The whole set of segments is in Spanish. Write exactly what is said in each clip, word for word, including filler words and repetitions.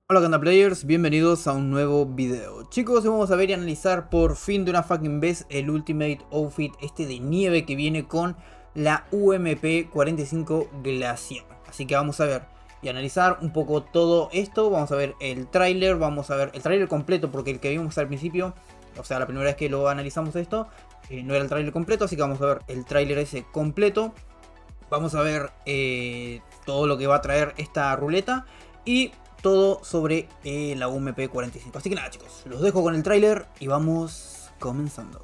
Hola Ganda Players, bienvenidos a un nuevo video. Chicos, vamos a ver y analizar por fin de una fucking vez el Ultimate Outfit este de nieve que viene con la U M P cuarenta y cinco Glaciar. Así que vamos a ver y analizar un poco todo esto. Vamos a ver el tráiler, vamos a ver el tráiler completo porque el que vimos al principio, o sea la primera vez que lo analizamos esto, eh, no era el tráiler completo, así que vamos a ver el tráiler ese completo. Vamos a ver eh, todo lo que va a traer esta ruleta y todo sobre eh, la U M P cuarenta y cinco. Así que nada chicos, los dejo con el tráiler y vamos comenzando.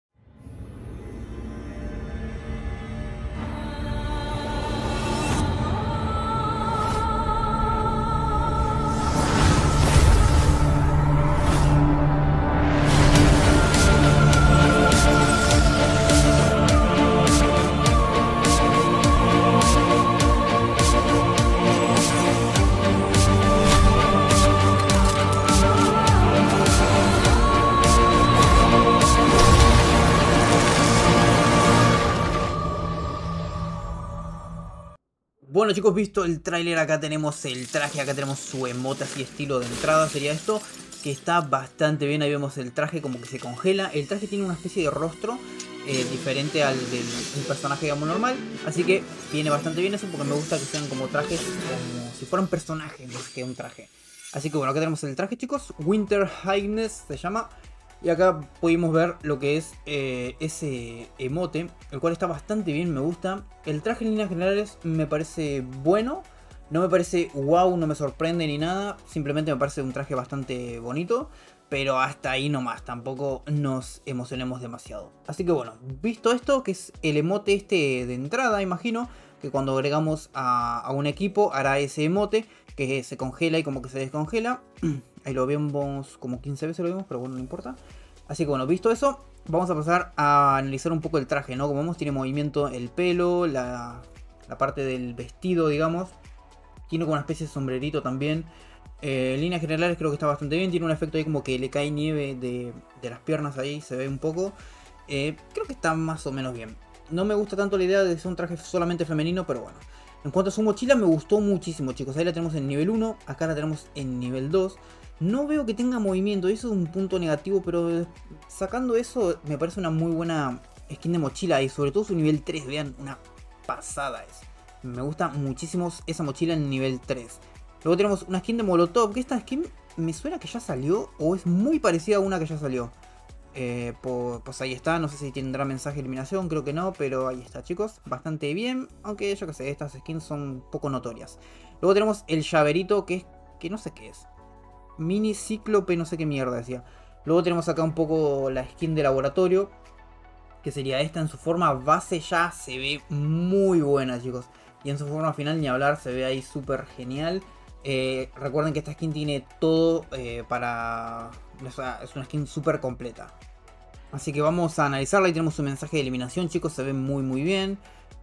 Bueno chicos, visto el tráiler, acá tenemos el traje, acá tenemos su emote así estilo de entrada, sería esto, que está bastante bien. Ahí vemos el traje como que se congela. El traje tiene una especie de rostro eh, diferente al de un personaje digamos normal, así que viene bastante bien eso porque me gusta que sean como trajes como si fueran personajes más que un traje. Así que bueno, acá tenemos el traje chicos, Winter Highness se llama. Y acá pudimos ver lo que es eh, ese emote, el cual está bastante bien, me gusta. El traje en líneas generales me parece bueno, no me parece wow, no me sorprende ni nada. Simplemente me parece un traje bastante bonito, pero hasta ahí nomás, tampoco nos emocionemos demasiado. Así que bueno, visto esto, que es el emote este de entrada, imagino que cuando agregamos a, a un equipo hará ese emote que se congela y como que se descongela. Ahí lo vemos como quince veces lo vimos, pero bueno, no importa. Así que bueno, visto eso, vamos a pasar a analizar un poco el traje, ¿no? Como vemos, tiene movimiento el pelo, la, la parte del vestido, digamos. Tiene como una especie de sombrerito también. Eh, en líneas generales creo que está bastante bien. Tiene un efecto ahí como que le cae nieve de, de las piernas ahí, se ve un poco. Eh, creo que está más o menos bien. No me gusta tanto la idea de ser un traje solamente femenino, pero bueno. En cuanto a su mochila, me gustó muchísimo, chicos. Ahí la tenemos en nivel uno, acá la tenemos en nivel dos. No veo que tenga movimiento, eso es un punto negativo, pero sacando eso me parece una muy buena skin de mochila. Y sobre todo su nivel tres, vean, una pasada es. Me gusta muchísimo esa mochila en nivel tres. Luego tenemos una skin de Molotov, que esta skin me suena que ya salió o es muy parecida a una que ya salió. Eh, pues, pues ahí está, no sé si tendrá mensaje de eliminación, creo que no, pero ahí está chicos, bastante bien, aunque yo que sé, estas skins son poco notorias. Luego tenemos el llaverito, que es, que no sé qué es, mini cíclope, no sé qué mierda decía. Luego tenemos acá un poco la skin de laboratorio, que sería esta. En su forma base ya se ve muy buena chicos, y en su forma final ni hablar, se ve ahí súper genial. Eh, recuerden que esta skin tiene todo eh, para... O sea, es una skin súper completa. Así que vamos a analizarla. Y tenemos un mensaje de eliminación chicos, se ve muy muy bien.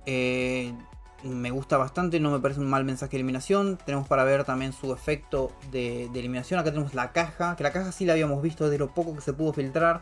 Eh, me gusta bastante, no me parece un mal mensaje de eliminación. Tenemos para ver también su efecto de, de eliminación. Acá tenemos la caja, que la caja sí la habíamos visto de lo poco que se pudo filtrar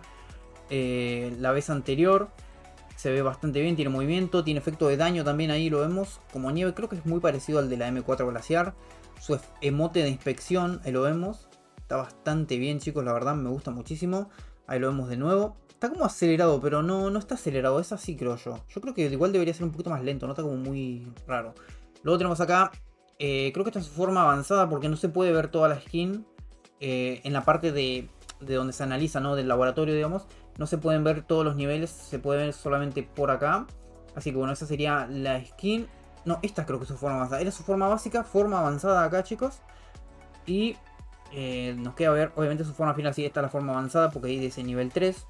eh, la vez anterior. Se ve bastante bien, tiene movimiento, tiene efecto de daño también, ahí lo vemos como nieve. Creo que es muy parecido al de la M cuatro Glaciar. Su emote de inspección, ahí lo vemos. Está bastante bien chicos, la verdad me gusta muchísimo. Ahí lo vemos de nuevo. Está como acelerado, pero no, no está acelerado, es así creo yo. Yo creo que igual debería ser un poquito más lento, no está como muy raro. Luego tenemos acá, eh, creo que esta es su forma avanzada porque no se puede ver toda la skin. Eh, en la parte de, de donde se analiza, ¿no? Del laboratorio, digamos. No se pueden ver todos los niveles, se puede ver solamente por acá. Así que bueno, esa sería la skin. No, esta creo que es su forma avanzada. Era su forma básica, forma avanzada acá, chicos. Y eh, nos queda ver, obviamente su forma final, sí, esta es la forma avanzada porque ahí dice nivel tres.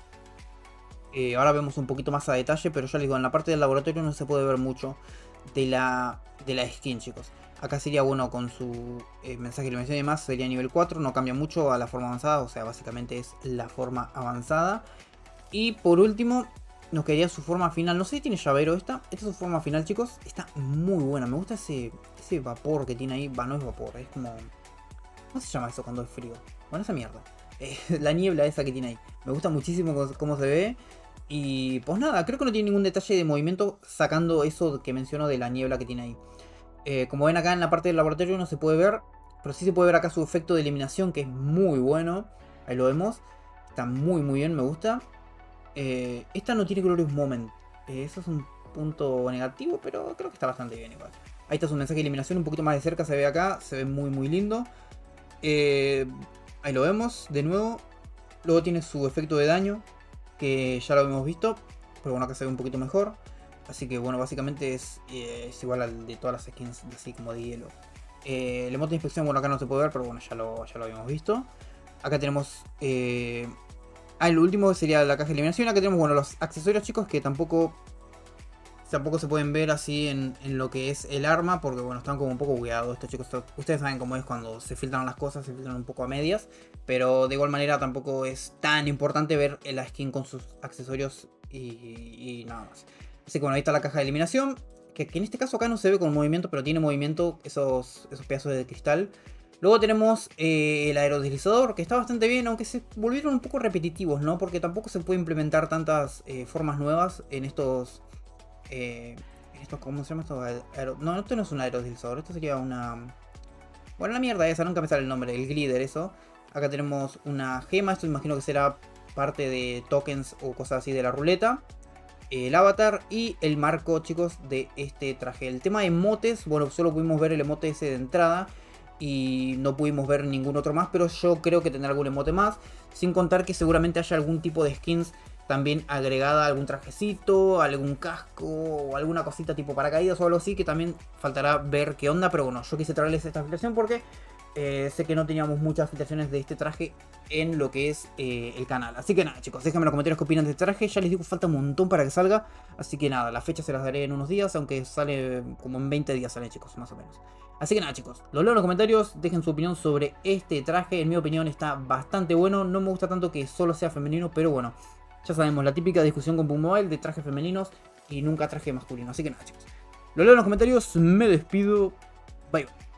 Eh, ahora vemos un poquito más a detalle, pero ya les digo, en la parte del laboratorio no se puede ver mucho de la, de la skin, chicos. Acá sería bueno con su eh, mensaje de eliminación y demás, sería nivel cuatro, no cambia mucho a la forma avanzada, o sea, básicamente es la forma avanzada. Y por último, nos quedaría su forma final. No sé si tiene llavero esta. Esta es su forma final, chicos. Está muy buena. Me gusta ese, ese vapor que tiene ahí. Va, no es vapor. Es como... ¿Cómo se llama eso cuando es frío? Bueno, esa mierda. Eh, la niebla esa que tiene ahí. Me gusta muchísimo cómo se ve. Y pues nada, creo que no tiene ningún detalle de movimiento sacando eso que menciono de la niebla que tiene ahí. Eh, como ven acá en la parte del laboratorio no se puede ver. Pero sí se puede ver acá su efecto de eliminación, que es muy bueno. Ahí lo vemos. Está muy muy bien, me gusta. Eh, esta no tiene Glorious Moment. Eh, eso es un punto negativo, pero creo que está bastante bien igual. Ahí está su mensaje de eliminación, un poquito más de cerca se ve acá. Se ve muy muy lindo. Eh, ahí lo vemos, de nuevo. Luego tiene su efecto de daño, que ya lo hemos visto. Pero bueno, acá se ve un poquito mejor. Así que bueno, básicamente es, eh, es igual al de todas las skins, así como de hielo. Eh, el emote de inspección, bueno, acá no se puede ver, pero bueno, ya lo, ya lo habíamos visto. Acá tenemos... Eh... Ah, el último sería la caja de eliminación. Acá tenemos, bueno, los accesorios, chicos, que tampoco... Tampoco se pueden ver así en, en lo que es el arma, porque bueno, están como un poco bugueados estos chicos. Ustedes saben cómo es cuando se filtran las cosas, se filtran un poco a medias. Pero de igual manera tampoco es tan importante ver la skin con sus accesorios y, y nada más. Así que bueno, ahí está la caja de eliminación. Que, que en este caso acá no se ve con movimiento, pero tiene movimiento esos, esos pedazos de cristal. Luego tenemos eh, el aerodeslizador, que está bastante bien, aunque se volvieron un poco repetitivos, ¿no? Porque tampoco se puede implementar tantas eh, formas nuevas en estos... Eh, estos, ¿cómo se llama esto? Aero... No, esto no es un aerodeslizador, esto sería una... Bueno, la mierda esa, nunca me sale el nombre, el glider, eso. Acá tenemos una gema, esto imagino que será parte de tokens o cosas así de la ruleta. El avatar y el marco, chicos, de este traje. El tema de emotes, bueno, solo pudimos ver el emote ese de entrada y no pudimos ver ningún otro más, pero yo creo que tendrá algún emote más, sin contar que seguramente haya algún tipo de skins también agregada, algún trajecito, algún casco o alguna cosita tipo paracaídas o algo así, que también faltará ver qué onda. Pero bueno, yo quise traerles esta filtración porque eh, sé que no teníamos muchas filtraciones de este traje en lo que es eh, el canal. Así que nada, chicos, déjenme en los comentarios qué opinan de este traje. Ya les digo, falta un montón para que salga. Así que nada, las fechas se las daré en unos días, aunque sale como en veinte días sale, chicos, más o menos. Así que nada, chicos, lo leo en los comentarios, dejen su opinión sobre este traje. En mi opinión está bastante bueno, no me gusta tanto que solo sea femenino, pero bueno, ya sabemos, la típica discusión con Pug Mobile de trajes femeninos y nunca traje masculino. Así que nada, chicos, lo leo en los comentarios, me despido, bye bye.